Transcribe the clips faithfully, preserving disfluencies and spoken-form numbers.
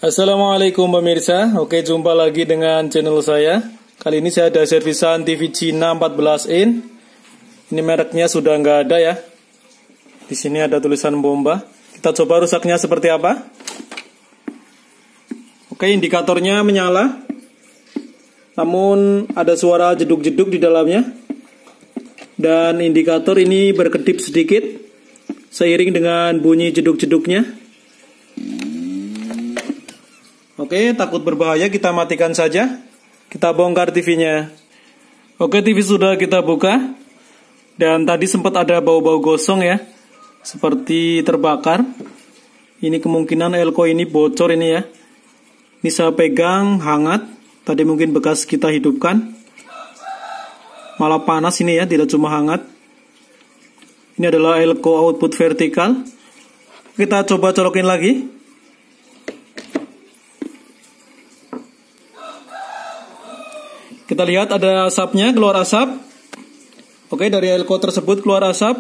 Assalamualaikum pemirsa, oke jumpa lagi dengan channel saya. Kali ini saya ada servisan T V Cina empat belas in. Ini mereknya sudah nggak ada ya. Di sini ada tulisan bomba. Kita coba rusaknya seperti apa. Oke, indikatornya menyala. Namun ada suara jeduk-jeduk di dalamnya. Dan indikator ini berkedip sedikit seiring dengan bunyi jeduk-jeduknya. Oke, takut berbahaya, kita matikan saja. Kita bongkar T V-nya. Oke, T V sudah kita buka. Dan tadi sempat ada bau-bau gosong ya, seperti terbakar. Ini kemungkinan elko ini bocor ini ya. Ini saya pegang hangat. Tadi mungkin bekas kita hidupkan. Malah panas ini ya, tidak cuma hangat. Ini adalah elko output vertikal. Kita coba colokin lagi. Kita lihat ada asapnya, keluar asap. Oke, dari elko tersebut keluar asap.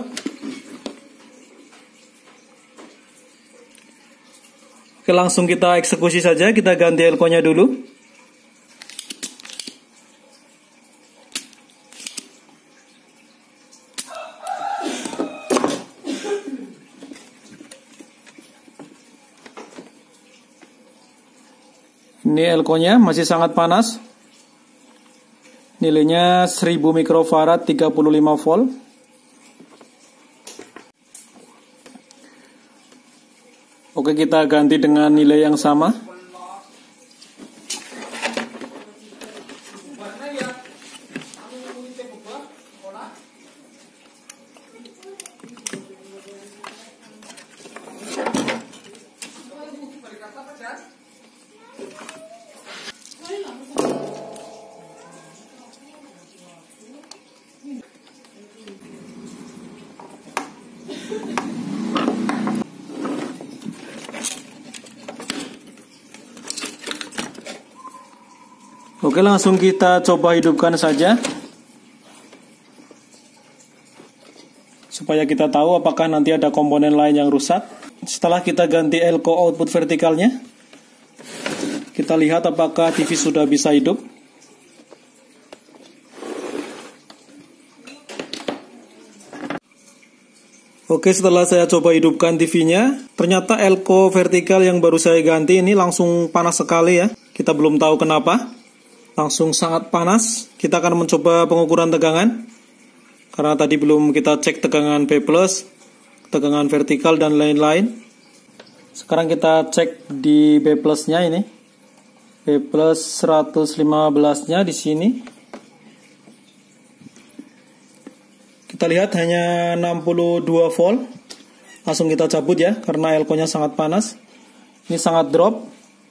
Oke, langsung kita eksekusi saja. Kita ganti elko-nya dulu. Ini elko-nya masih sangat panas. Nilainya seribu mikrofarad, tiga puluh lima volt. Oke, kita ganti dengan nilai yang sama. Oke, langsung kita coba hidupkan saja supaya kita tahu apakah nanti ada komponen lain yang rusak. Setelah kita ganti elko output vertikalnya, kita lihat apakah T V sudah bisa hidup. Oke, setelah saya coba hidupkan T V-nya, ternyata elko vertikal yang baru saya ganti ini langsung panas sekali ya. Kita belum tahu kenapa. Langsung sangat panas. Kita akan mencoba pengukuran tegangan. Karena tadi belum kita cek tegangan B plus, tegangan vertikal dan lain-lain. Sekarang kita cek di B plus-nya ini. B plus seratus lima belas-nya di sini. Kita lihat hanya enam puluh dua volt. Langsung kita cabut ya, karena elko-nya sangat panas. Ini sangat drop.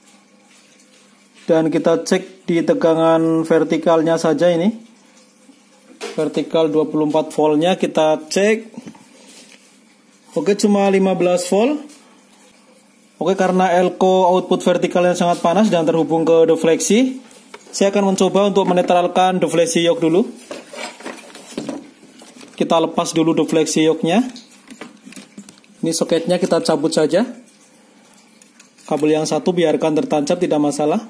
Dan kita cek di tegangan vertikalnya saja ini. Vertikal dua puluh empat voltnya kita cek. Oke, cuma lima belas volt. Oke, karena elko output vertikalnya sangat panas dan terhubung ke defleksi, saya akan mencoba untuk menetralkan defleksi yok dulu. Kita lepas dulu defleksi yoknya. Ini soketnya kita cabut saja. Kabel yang satu biarkan tertancap, tidak masalah.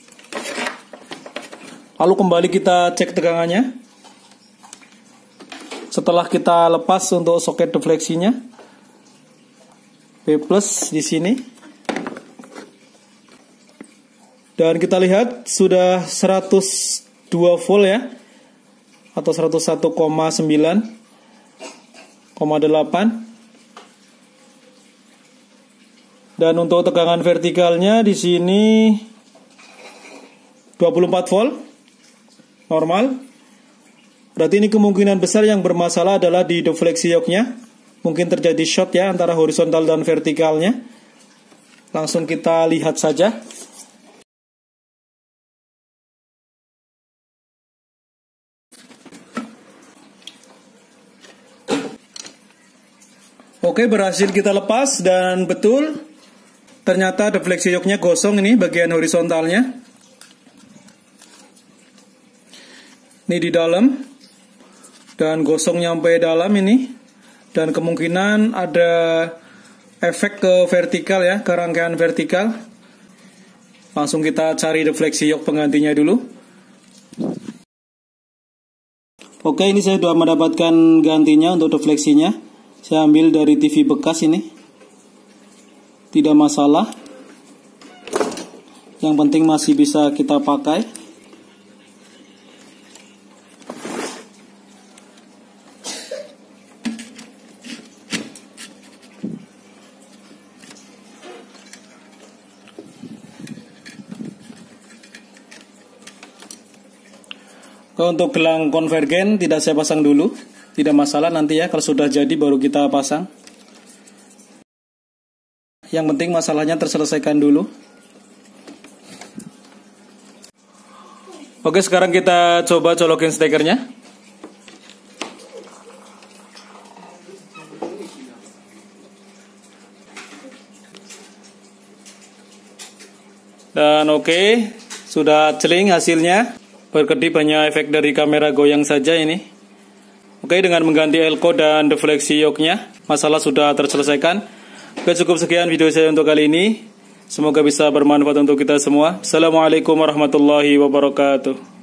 Lalu kembali kita cek tegangannya. Setelah kita lepas untuk soket defleksinya, B plus di sini. Dan kita lihat sudah seratus dua volt ya, atau seratus satu koma sembilan koma delapan. Dan untuk tegangan vertikalnya di sini dua puluh empat volt. Normal. Berarti ini kemungkinan besar yang bermasalah adalah di defleksi yoknya. Mungkin terjadi short ya antara horizontal dan vertikalnya. Langsung kita lihat saja. Oke, berhasil kita lepas dan betul. Ternyata defleksi yoknya gosong ini bagian horizontalnya. Ini di dalam dan gosong nyampe dalam ini, dan kemungkinan ada efek ke vertikal ya, ke rangkaian vertikal. Langsung kita cari defleksi yok penggantinya dulu. Oke, ini saya sudah mendapatkan gantinya untuk defleksinya. Saya ambil dari T V bekas ini. Tidak masalah. Yang penting masih bisa kita pakai. Untuk gelang konvergen tidak saya pasang dulu, tidak masalah, nanti ya kalau sudah jadi baru kita pasang. Yang penting masalahnya terselesaikan dulu. Oke, sekarang kita coba colokin stekernya. Dan oke, sudah celing hasilnya. Berkedip hanya efek dari kamera goyang saja ini. Oke, dengan mengganti elko dan defleksi yoknya, masalah sudah terselesaikan. Oke, cukup sekian video saya untuk kali ini. Semoga bisa bermanfaat untuk kita semua. Assalamualaikum warahmatullahi wabarakatuh.